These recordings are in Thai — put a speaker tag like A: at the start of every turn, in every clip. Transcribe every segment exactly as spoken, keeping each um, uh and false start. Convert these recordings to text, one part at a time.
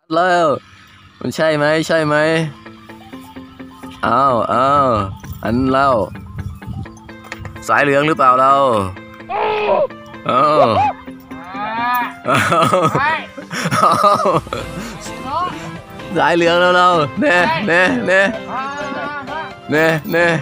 A: แล้วมันใช่ไหมใช่ไหมอ้าวอ้าวอันเล่าสายเหลืองหรือเปล่าเราอ้าวอ้าวสายเหลืองแล้วเราเน่เน่เน่เน่เน่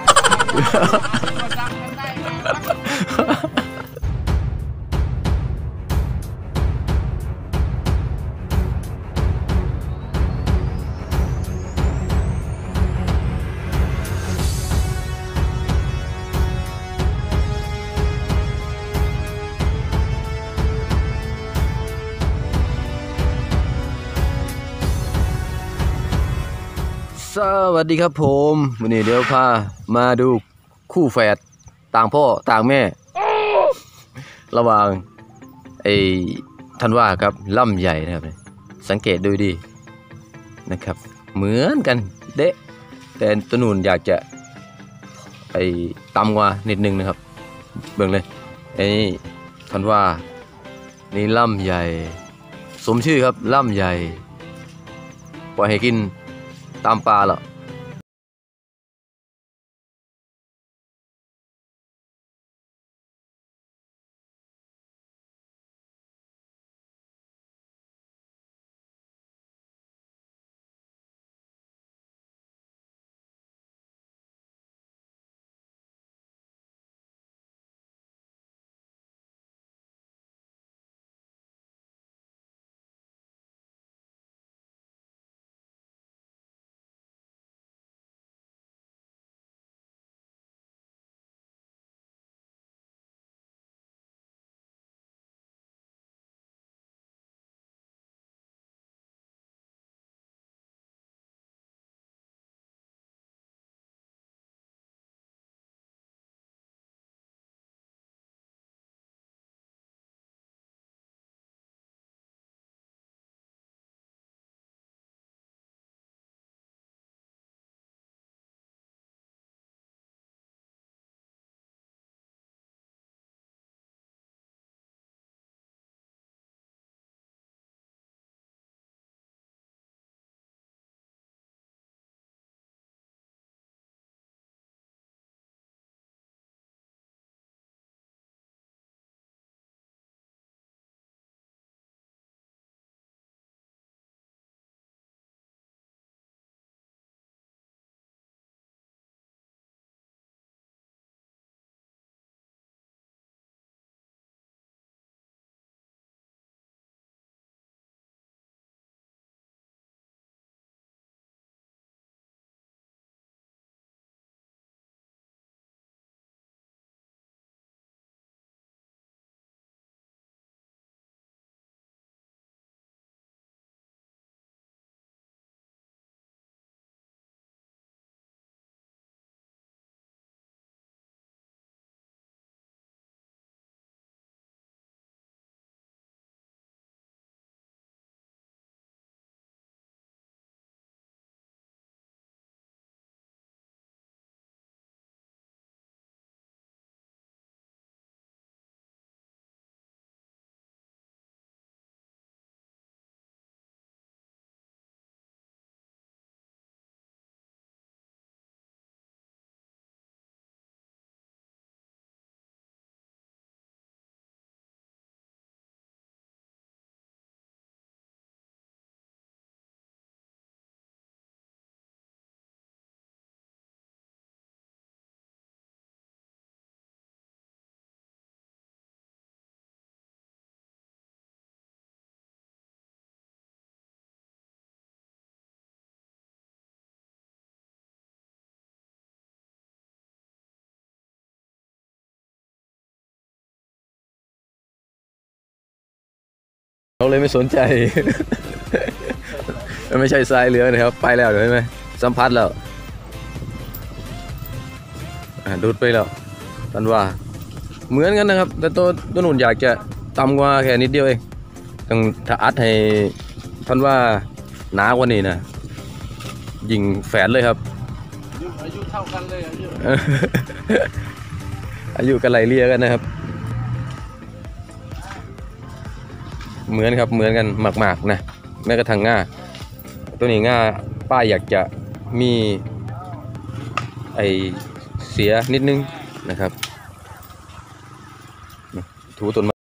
A: สวัสดีครับผมวันนี้เดี๋ยวพามาดูคู่แฝดต่างพ่อต่างแม่ ระหว่างไอ้ท่านว่าครับล่ำใหญ่นะครับสังเกตดูดีนะครับเหมือนกันเด๊ะแต่ตัวนูนอยากจะไอ้ต่ำกว่านิดนึงนะครับเบิ่งเลยไอ้ท่านว่านี่ล่ำใหญ่สมชื่อครับล่ำใหญ่ปล่อยให้กินตามปลาเหรอเราเลยไม่สนใจ ไม่ใช่ทรายเหลืองนะครับไปแล้วเห็นไหมสัมผัสแล้วดูดไปแล้วท่านว่าเหมือนกันนะครับแต่ตัวตัวนุ่นอยากจะต่ำกว่าแค่นิดเดียวเองต้องถ้าอัดให้ท่านว่าหนากว่านี้นะยิงแฝดเลยครับอายุเท่ากันเลยอายุ อายุกันไล่เลี่ยกันนะครับเหมือนครับเหมือนกันมากๆนะแม้กระทั่งง่าตัวนี้ง่าป้าอยากจะมีไอเสียนิดนึงนะครับถูต้นไม้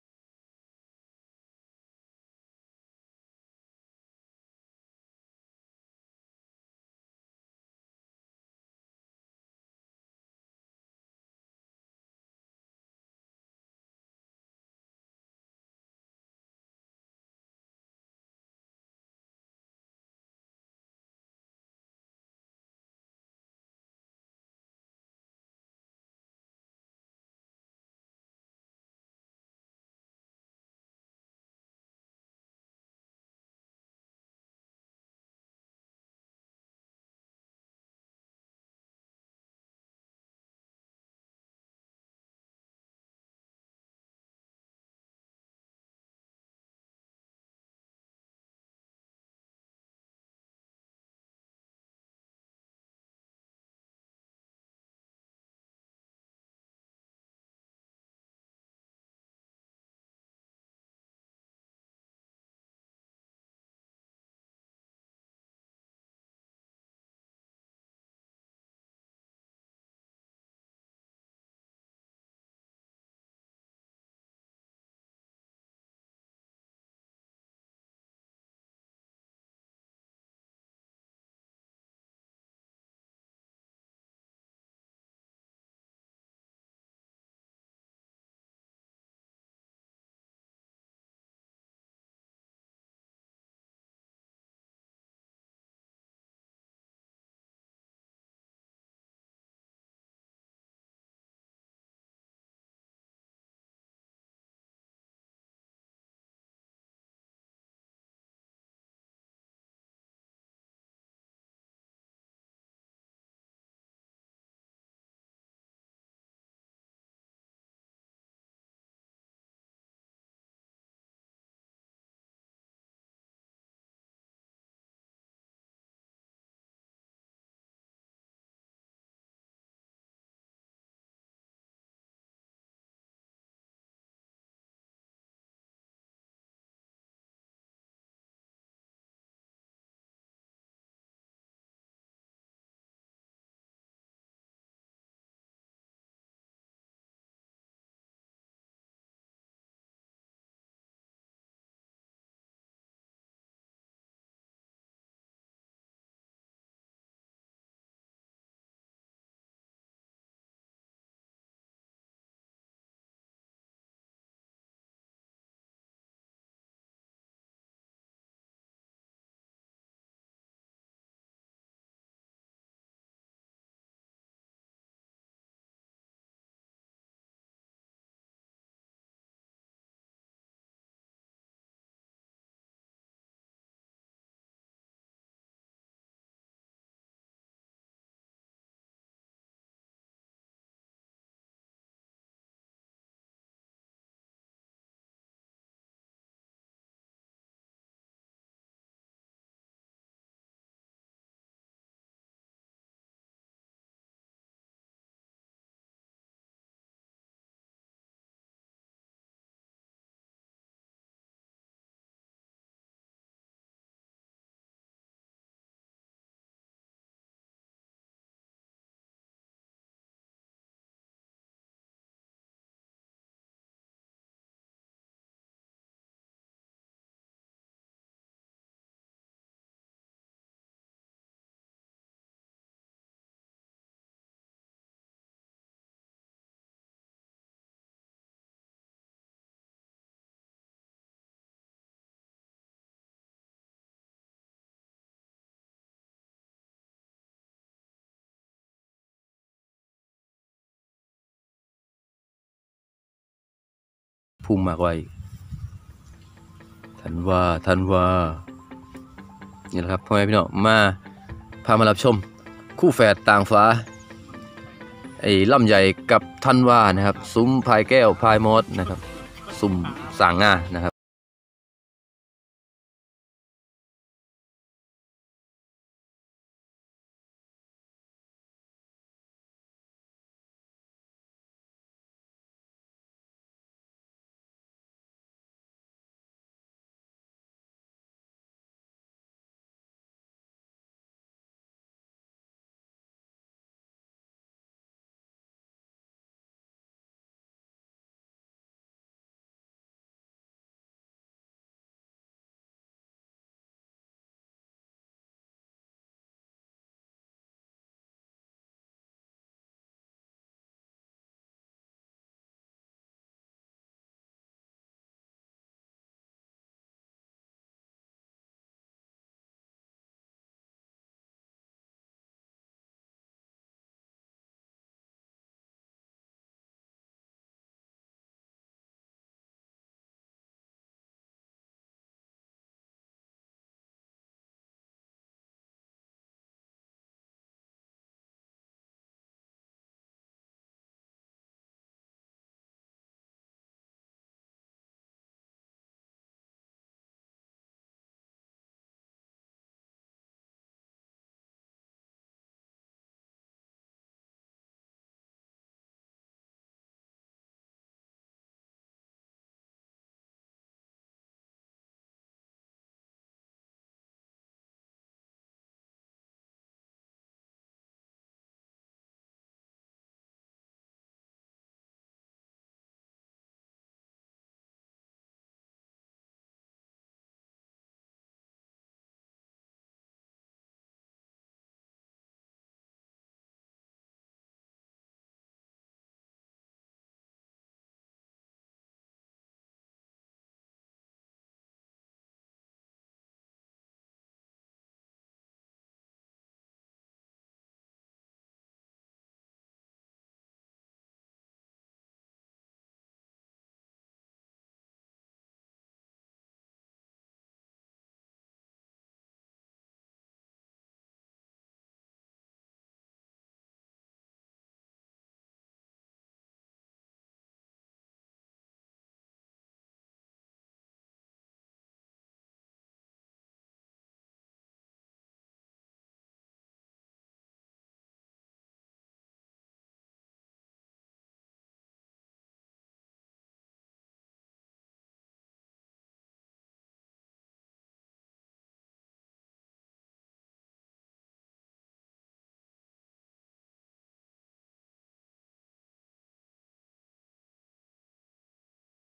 A: พุ่มมากไว้ทันว่าทันว่านี่แหละครับพ่อแม่พี่น้องมาพามารับชมคู่แฝดต่างฟ้าไอ้ลำใหญ่กับทันว่านะครับซุ้มพายแก้วพายมอสนะครับซุ้มสางงานะครับ